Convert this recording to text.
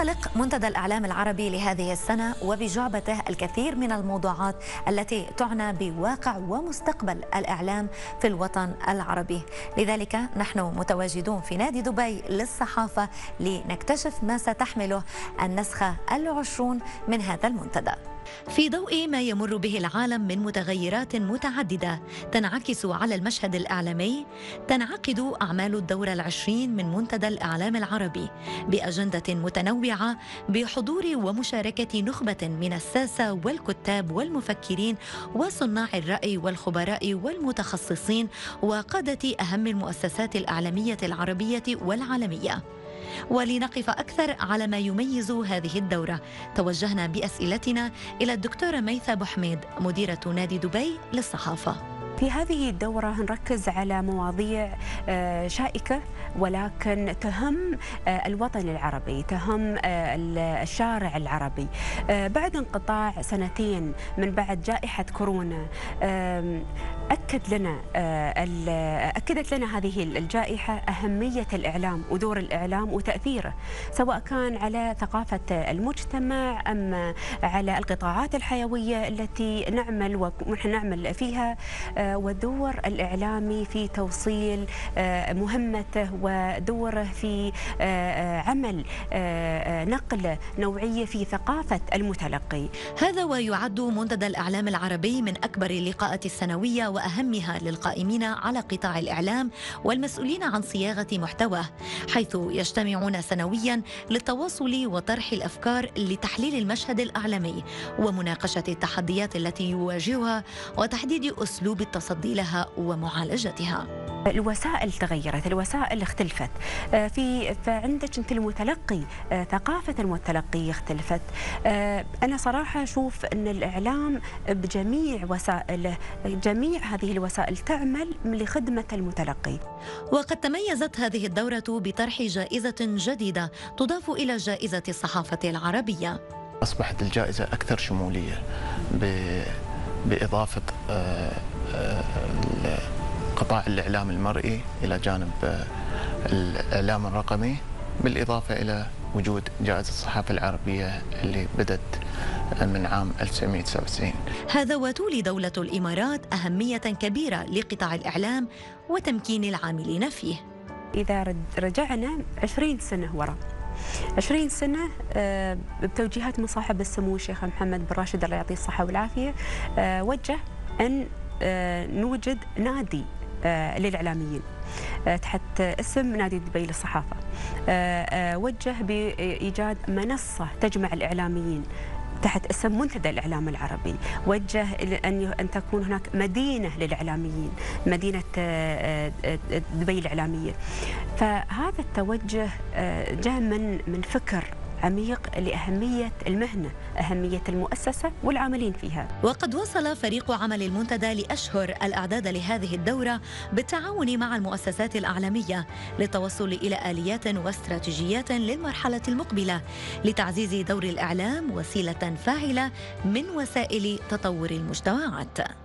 ينطلق منتدى الإعلام العربي لهذه السنة وبجعبته الكثير من الموضوعات التي تعنى بواقع ومستقبل الإعلام في الوطن العربي. لذلك نحن متواجدون في نادي دبي للصحافة لنكتشف ما ستحمله النسخة 20 من هذا المنتدى. في ضوء ما يمر به العالم من متغيرات متعددة تنعكس على المشهد الإعلامي، تنعقد أعمال الدورة 20 من منتدى الإعلام العربي بأجندة متنوعة بحضور ومشاركة نخبة من الساسة والكتاب والمفكرين وصناع الرأي والخبراء والمتخصصين وقادة أهم المؤسسات الإعلامية العربية والعالمية. ولنقف أكثر على ما يميز هذه الدورة، توجهنا بأسئلتنا إلى الدكتورة ميثة أبو حميد مديرة نادي دبي للصحافة. في هذه الدورة هنركز على مواضيع شائكة ولكن تهم الوطن العربي، تهم الشارع العربي. بعد انقطاع سنتين من بعد جائحة كورونا، أكدت لنا هذه الجائحة أهمية الإعلام ودور الإعلام وتأثيره، سواء كان على ثقافة المجتمع أم على القطاعات الحيوية التي نعمل فيها، ودور الإعلامي في توصيل مهمته ودوره في عمل نقلة نوعية في ثقافة المتلقي. هذا ويعد منتدى الإعلام العربي من أكبر اللقاءات السنوية وأهمها للقائمين على قطاع الإعلام والمسؤولين عن صياغة محتواه، حيث يجتمعون سنويا للتواصل وطرح الأفكار لتحليل المشهد الإعلامي ومناقشة التحديات التي يواجهها وتحديد أسلوب التصدي لها ومعالجتها. الوسائل تغيرت، الوسائل اختلفت، فعندك انت المتلقي، ثقافة المتلقي اختلفت. أنا صراحة أشوف أن الإعلام بجميع وسائله، جميع هذه الوسائل تعمل لخدمة المتلقي. وقد تميزت هذه الدورة بطرح جائزة جديدة تضاف إلى جائزة الصحافة العربية. أصبحت الجائزة أكثر شمولية بإضافة قطاع الإعلام المرئي إلى جانب الإعلام الرقمي، بالإضافة إلى وجود جائزة الصحافة العربية اللي بدت من عام 1997. هذا وتولي دولة الإمارات أهمية كبيرة لقطاع الإعلام وتمكين العاملين فيه. إذا رجعنا 20 سنة وراء، 20 سنة بتوجيهات من صاحب السمو الشيخ محمد بن راشد الله يعطيه الصحة والعافية، وجه أن نوجد نادي للإعلاميين تحت اسم نادي دبي للصحافة. وجه بإيجاد منصة تجمع الإعلاميين تحت اسم منتدى الإعلام العربي. وجه أن تكون هناك مدينة للإعلاميين، مدينة دبي الإعلامية. فهذا التوجه جاء من فكر عميق لأهمية المهنة، أهمية المؤسسة والعاملين فيها. وقد وصل فريق عمل المنتدى لأشهر الأعداد لهذه الدورة بالتعاون مع المؤسسات الإعلامية للتوصل إلى آليات واستراتيجيات للمرحلة المقبلة لتعزيز دور الإعلام وسيلة فاعلة من وسائل تطور المجتمعات.